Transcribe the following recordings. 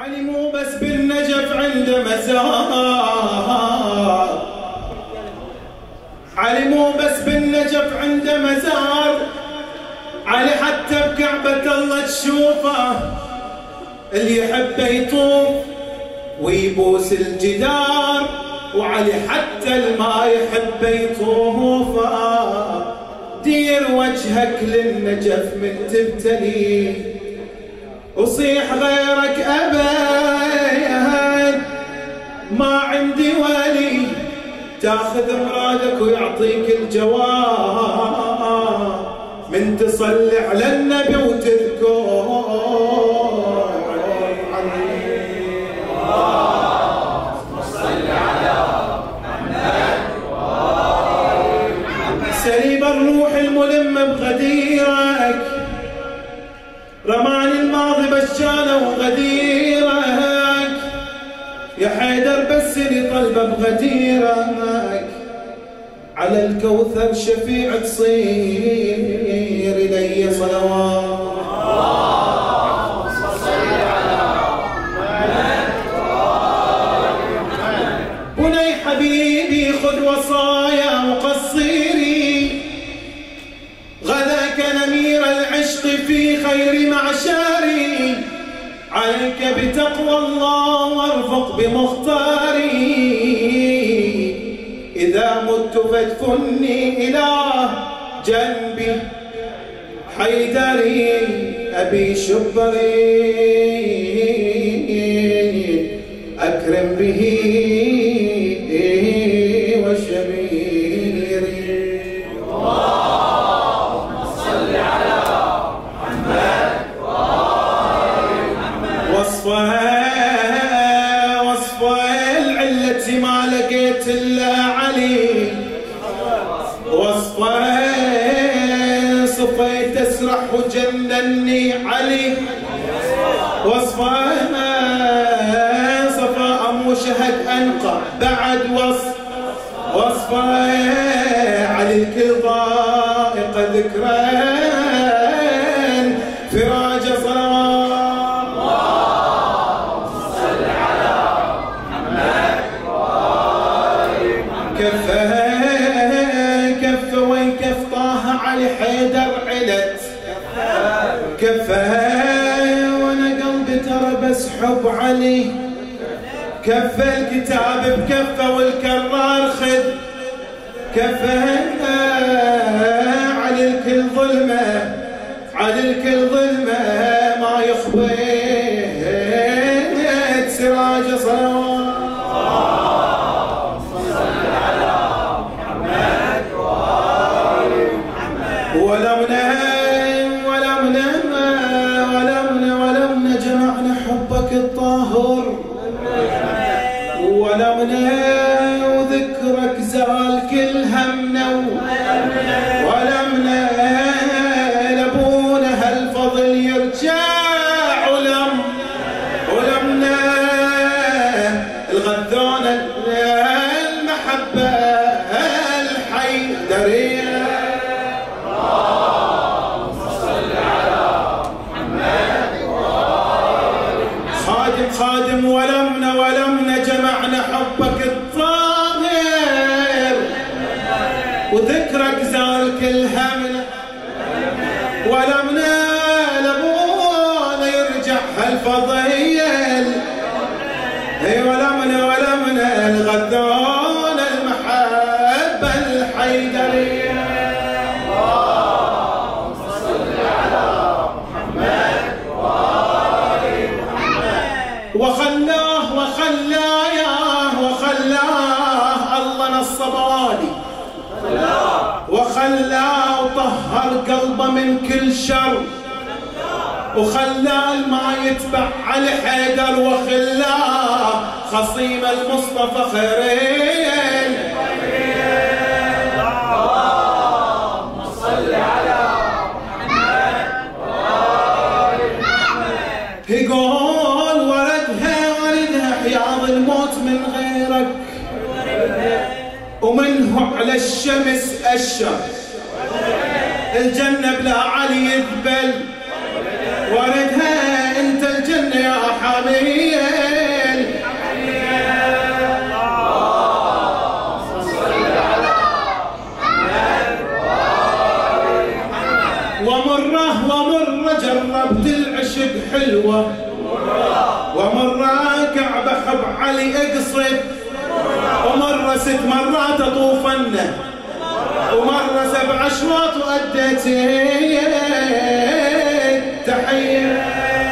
علي مو بس بالنجف عنده مزار، علي مو بس بالنجف عنده مزار، علي حتى بكعبة الله تشوفه، اللي يحبه يطوف ويبوس الجدار، وعلي حتى الما يحبه يطوفه. دير وجهك للنجف من تبتلي، وصيح غيرك أبد، ما عندي ولي تاخذ مرادك ويعطيك الجواب، من تصلي على النبي وتذكر سريب الروح الملم بغديرك، رماني الماضي بشانه وغديرك، يا حيدر بس اللي طلبه بغديرك، على الكوثر شفيع تصير إلي صلوات. بني حبيبي خذ وصايا وقصيري، غداك نمير العشق في خير معشاري، عليك بتقوى الله وارفق بمختاري، إذا مت فادفني إلى جنبي حيدري أبي شبري، أكرم به وشبيري. اللهم صل على محمد وآل محمد. وصفه العلة ما لقيت إلا علي، وصفه صفيت أسرح وجنني علي، وصفه وشهد أنقى بعد وصفه علي الكل ضائق ذكرى فراج صلوات. اللهم صل على محمد وآل محمد. كفه وين كف طه علي حيدر علت، كفه وانا قلبي ترى بس حب علي، كفه الكتاب بكفه والكرار خذ، كفه على الكل ظلمه، على الكل ظلمه ما يخبيت سراج صلوات. اللهم صل على محمد وآل محمد. ولمنا جمعنا حبك الطاهر، ولمنا وذكرك زال كل همنا، ولمنا لابونا هالفضل يرجع، ولمنا الغذون المحبة الحيدرية. اللهم صل على محمد وآل محمد. خادم ولمنا جمعنا حبك الطاهر، وذكرك زال كل همنا، ولمنا لابونا يرجع هالفضيل، ولمنا الغذون المحبة الحيدرية. اللهم صل على محمد وآل محمد. وخلاه الله نصب والي، وخلاه وطهر قلبه من كل شر، وخلاه ما يتبع على حيدر، وخلاه خصيم المصطفى خيرين. اللهم صل على محمد وآل محمد. يقول وردها حياض الموت من غيرك، ومنه على الشمس أشر، الجنة بلا علي يذبل، وردها انت الجنة يا حبيبي، غالي اقصد، ومرة 6 مرات اطوفنه، ومرة 7 أشواط وأديت تحية.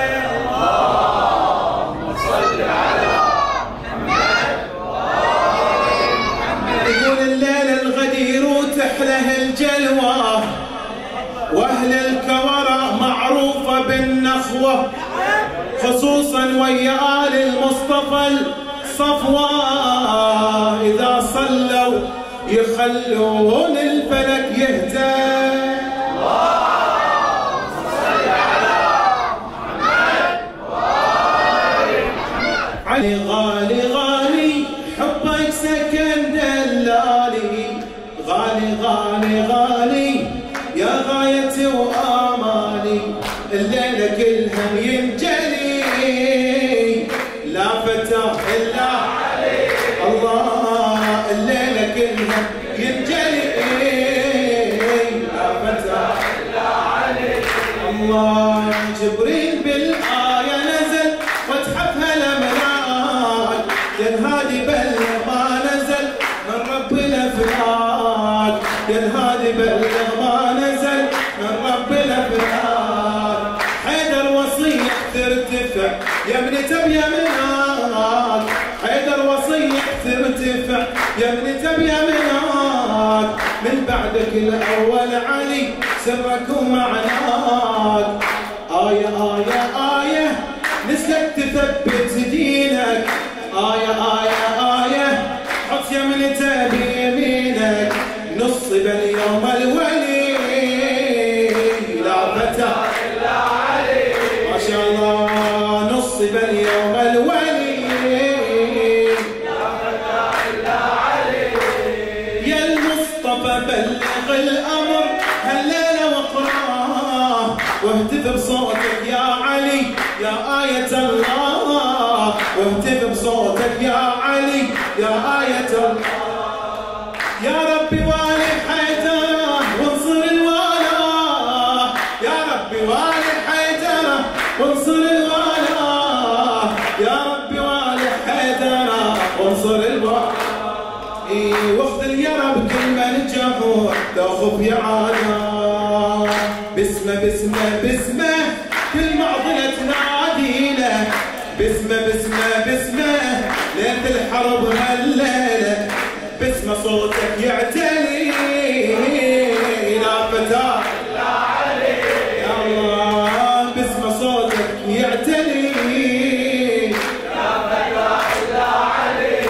اللهم صل على محمد وآل محمد. يقول الليل الغدير وتحله الجلوة، واهل الكورة معروفة بالنخوة، خصوصا ويا آل المصطفى الصفوة، إذا صلوا يخلون الفلك يهتم. اللهم صل على محمد وآل محمد. علي غالي غالي حبك سكن دلالي، غالي غالي غالي يا غايتي وآمالي، الليلة كلها ينجلي لا فتى إلا علي، الله الليلة كلها ينجلي لا فتى إلا علي. الله جبريل بالآية نزل وتحفها الأملاك، ينهادي بلغ ما نزل من رب الأفلاك، ينهادي بلغ ما نزل من رب الأفلاك. حيدر وصية ترتفع يا ابن تبيا مناك، حيدر وصية ترتفع يا ابن تبيا مناك، من بعدك الأول علي سرك ومعناك. آية آية آية نزلت تثبت دينك، آية آية آية حط يمنته بيمينك، نصب اليوم الولي لا فتى إلا علي، ما شاء الله، نصب اليوم الولي لا فتى إلا علي. يا المصطفى بلغ الأمر هالليلة واقراه، واهتف بصوتك يا علي يا آية الله، واهتف بصوتك يا علي يا آية الله. يا ربي والي حيدره وانصر الوالاه، يا ربي والي حيدره وانصر الوالاه، يا ربي والي حيدره وانصر الوالاه. واخذل يا رب كل من جهور لو خف يعانى، باسمه باسمه باسمه كل معضلة تنادي له، باسمه باسمه باسمه ليلة الحرب هالليلة، باسمه صوتك يعتلي لا فتى إلا علي، يا الله، باسمه صوتك يعتلي لا فتى إلا علي.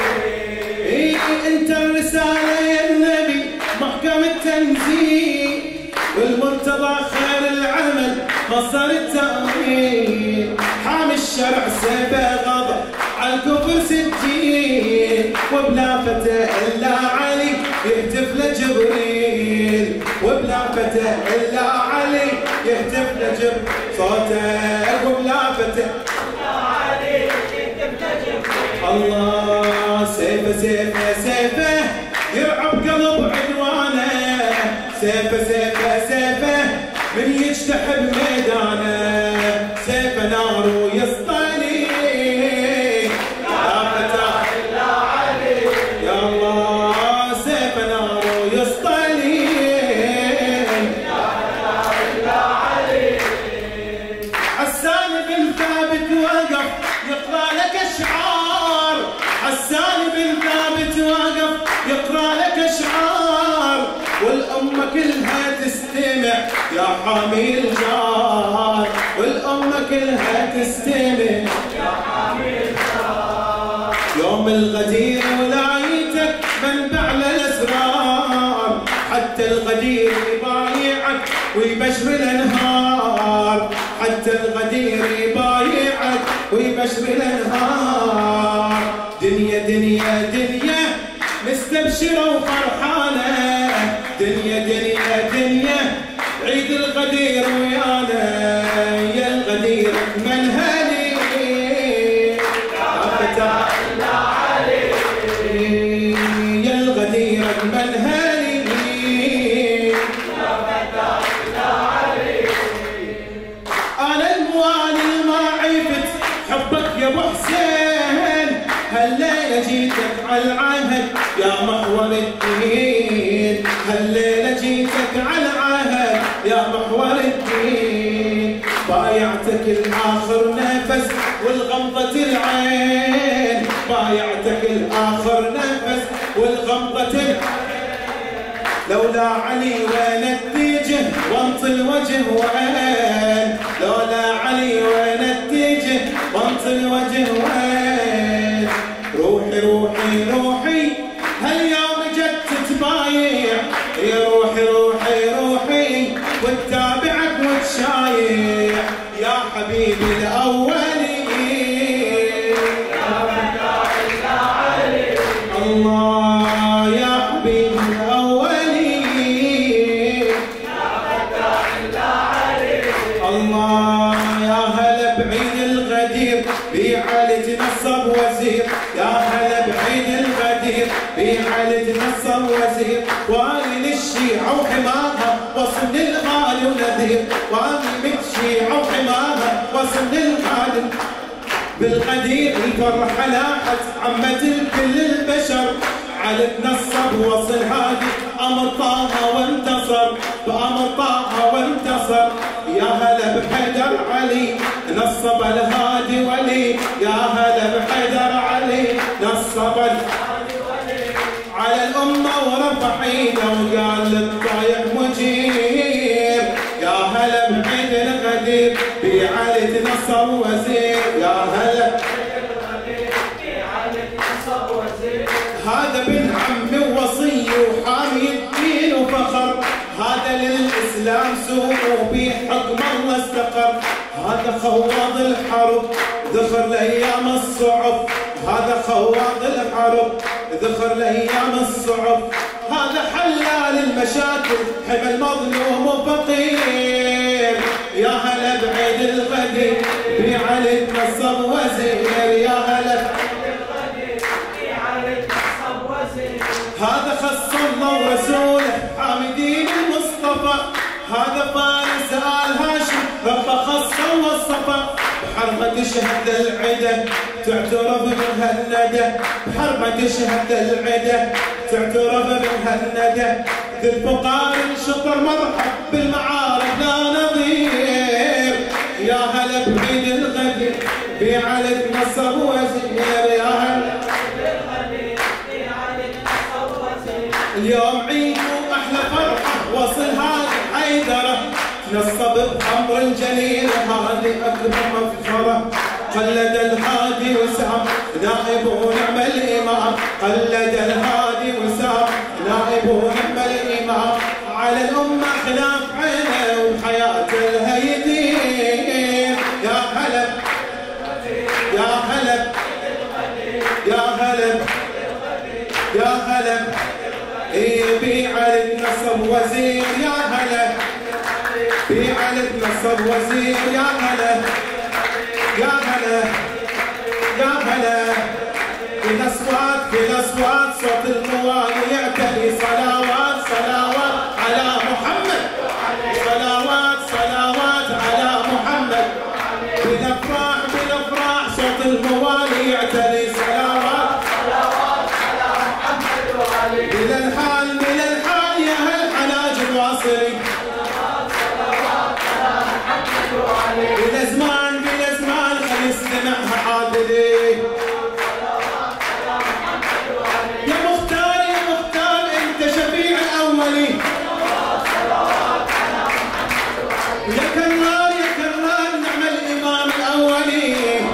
انت الرسالة يا النبي محكم التنزيل، والمرتضى خير العمل مصدر التأويل، حامي الشرع سيفه غضب على الكفر سجين، وبلا فتى إلا علي يهتف لجبريل، وبلا فتى إلا علي يهتف لجبريل صوتك، وبلا فتى إلا علي يهتف لجبريل. الله سيفه سيفه سيفه يرعب قلب عدوانه، سيفه سيفه سيفه من يجتحب ميدانه، سيفه نار ويسطلي يا فتى إلا علي، يا الله، سيفه نار ويسطلي لا فتى إلا علي. حسان بن ثابت وقف يقرأ لك أشعار، حسان بن ثابت وقف يقرأ لك أشعار، والأمة كلها تستمع يا حامي الجار، والأمة كلها تستمع يا حامي الجار. يوم الغدير ولايتك منبع للأسرار، حتى الغدير يبايعك ويبشر الأنهار، حتى الغدير يبايعك ويبشر الأنهار. دنيا دنيا دنيا مستبشرة وفرحانة، دنيا دنيا دنيا عيد الغدير ويانا، يا الغدير من هالي لا فتى إلا علي، يا الغدير من هالي لا فتى إلا علي. أنا الموالي ما عرفت حبك يا أبو حسين، هالليلة جيتك على العهد يا محور الدين، هالليلة جيتك على العهد يا محور الدين. بايعتك الآخر نفس والغمضة العين، بايعتك الآخر نفس والغمضة العين. لولا علي وين اتجه وانط الوجه وين، لولا علي وين اتجه وانط الوجه وين. روحي روحي روحي هاليوم جت تتبايع، يا روحي روحي روحي وتتابعك وتشايع يا حبيبي الأولي يا فتاح إلا علي. الله يا حبيبي الأولي يا فتاح إلا علي. الله يا هلا بعيد الغدير بعلي تنصب وزير، يا هلا بعيد الغدير بعلي تنصب وزير. والي للشيعة وحماها وصل للغالي ونذير، والي من الشيعة وحماها وصل للغالي. بالغدير الفرحة لاحت عمت الكل البشر، على تنصب وصل هادي أمر طه وانتصر، بأمر طه وانتصر. يا هلا بحيدر علي نصب الهادي ولي، يا هلا بحيدر علي نصب الهادي ولي. على الأمة ورفع ايده وقال للطايح مجير، يا هلا بحيدر الغدير بعلي تنصب وزير، يا هلا هذا بن عمي ووصي وحامي الدين وفخر، هذا للإسلام سوء وبيه حكم الله استقر. هذا خوض الحرب ذخر لأيام الصعب، هذا خوض الحرب ذخر لأيام الصعب. هذا حلال المشاكل حمى المظلوم وفقير، يا هلا بعيد الغدير بعلي تنصب وزير، يا هلا هذا خص الله ورسوله حامدين المصطفى، هذا فارس آل هاشم رب خص وصفى. بحرمة شهد العدة تعترف بمهندة، بحرمة شهد العدة تعترف بمهندة. ذي الفقار انشطر مرحب بالمعارف لا نظير، يا هلا بعيد الغدير بعلي تنصب وزير، يا هلا اليوم عيد واحلى فرحه وصل هذه حيدره، نصب بخمر الجليل هذه اكبر مفخره. قلد الهادي وسام نائب ونعم الامام، قلد الهادي وسام نائب ونعم الامام. على الامه خلاف عينه وحياه الهيدين، يا هلا يا هلا يا هلا يا هلا بعلي تنصب وزير، يا هلا بعلي تنصب وزير، يا هلا يا هلا يا هلا. في الاصوات في الاصوات صوت الموالي يعتلي، صلوات صلوات على محمد، صلوات صلوات على محمد. بالافراح بالافراح صوت الموالي يعتلي، صلوات صلوات على محمد وعلي. من الحال من الحال يا هالحناجر واصلي، بلا زمان بلا زمان خلي استمعها عادلي. يا مختار يا مختار انت شفيع الاولي، يا كرار يا كرار نعم الامام الاولي.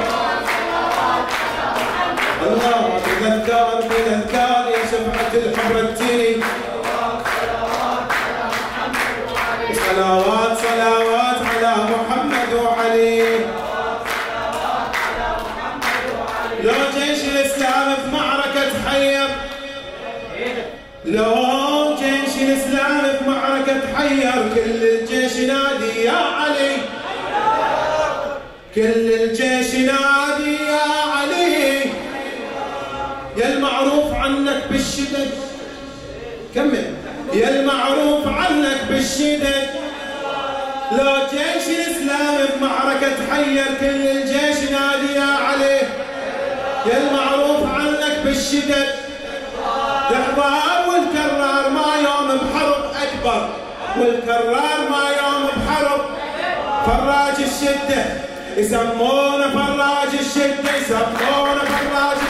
الله بذكار بذكار يا شفعة الحمر التيني، صلوات صلوات على محمد وعلي. لو جيش الاسلام في معركة تحير، لو جيش الاسلام في معركة تحير، كل الجيش ينادي يا علي، كل الجيش ينادي يا علي. يا المعروف عنك بالشدد، كمل. يا المعروف عنك بالشدد، لو جيش الاسلام بمعركة تحير، كل الجيش نادي يا علي. يا المعروف عنك بالشدد الشدد تحضر والكرار ما يوم بحرب أكبر والكرار ما يوم بحرب فراج الشدة يسمونه فراج الشدة يسمونه فراج